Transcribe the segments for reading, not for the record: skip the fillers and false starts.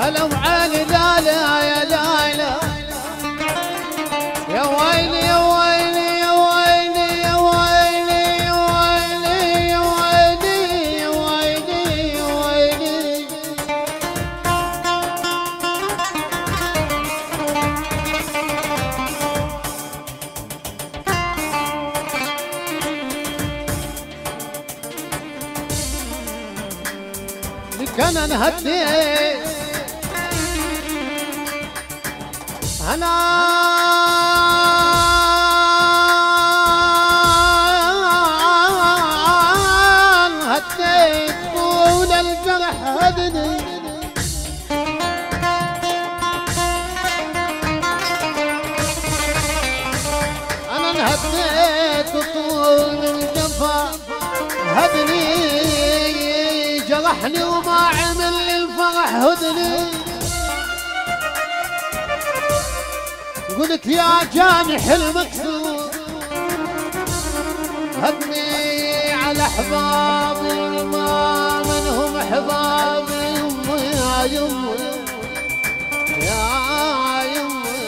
هلا وعلي لا لا يا لا يا ويلي يا ويلي يا ويلي يا ويلي يا ويلي يا ويلي يا ويلي يا ويلي. لك انا انهديت أنا هديت طول الجرح هدني أنا انهديت طول الجفا هدني جرحني وما عمل للفرح هدني. قلت يا جانح المكسور هدني على احبابي ما منهم احبابي يا يمي يا يمي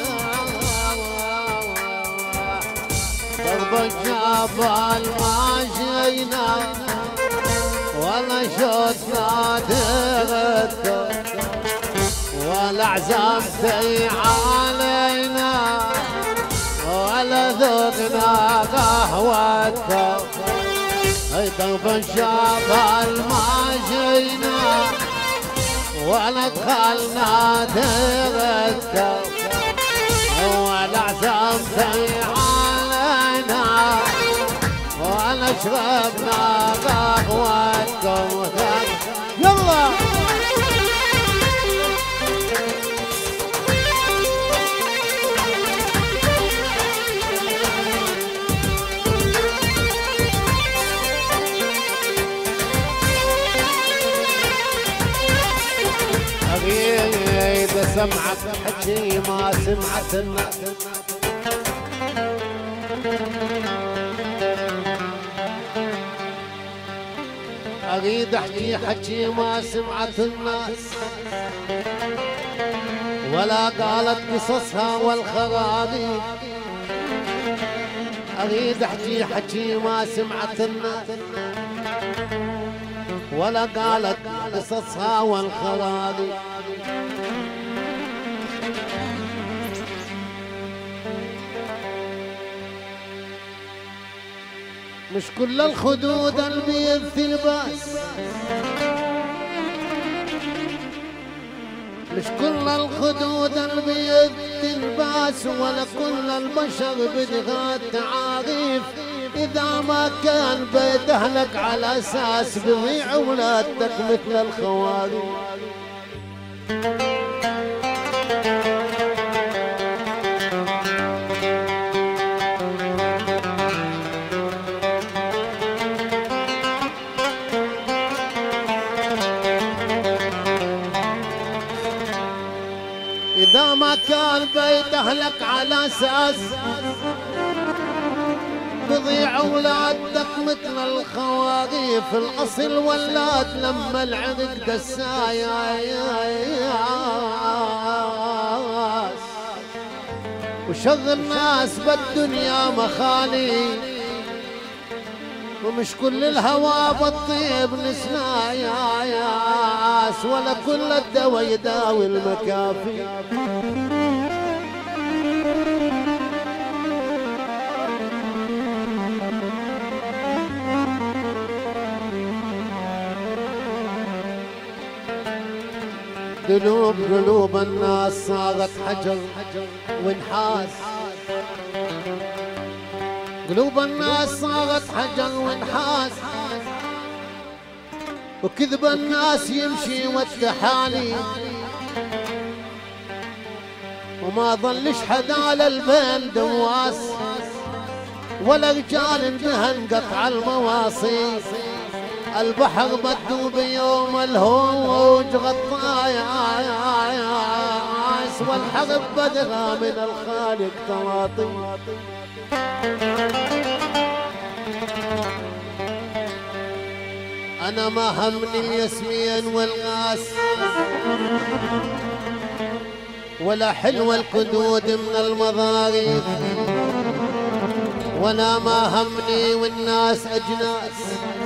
درب الجبل ما جينا ولا شوتنا درتك ولا عزمتي علينا ولا ذقنا قهوتك. طرف الجبل ما جينا ولا دخلنا ديرتك ولا عزمتي علينا ولا شربنا قهوتك. يلا إذا سمعت حكي ما سمعت الناس أريد أحكي حكي ما سمعت الناس ولا قالت قصصها والخرابيط. أريد أحكي حكي ما سمعت الناس ولا قالت قصصها والخرابيط. مش كل الخدود البيض في الباس مش كل الخدود البيض في الباس ولا كل البشر بدغات تعاريف. إذا ما كان بيت أهلك على أساس بضيع ولادتك مثل الخوارج. إذا ما كان بيت أهلك على أساس بضيع أولادك مثل الخواغيف. الأصل ولاد لما العرق دساياس وشغل الناس بالدنيا مخالي ومش كل الهوى بالطيب نسناياس ولا كل الدوا يداوي المكافي. قلوب الناس صارت حجر ونحاس. قلوب الناس صارت حجر ونحاس وكذب الناس يمشي والتحالي وما ظلش حدا للبين دواس ولا رجال بهن قطع المواصي. البحر بدو بيوم الهوج غطاياس والحرب بدها من الخالق طواطي. أنا ما همني الياسمين والغاس ولا حلوة القدود من المضاريف، ولا ما همني والناس أجناس،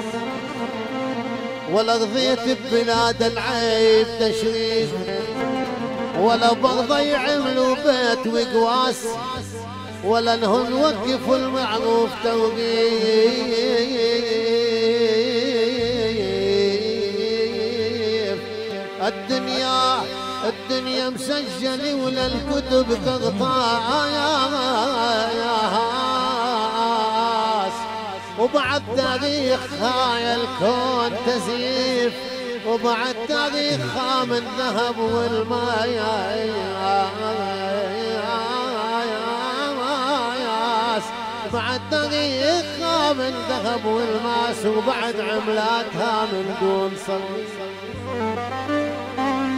ولا رضيت ببلاد العيب تشريف، ولا برضى يعملوا بيت وقواس، ولا انهم يوقفوا المعروف توقيف. الدنيا مسجلة ولا الكتب تقطع يا هاس، وبعد تاريخ هاي الكون تزييف، وبعد تاريخها من ذهب والماء بعد تاريخها من ذهب والماس، وبعد عملاتها من دون صليب.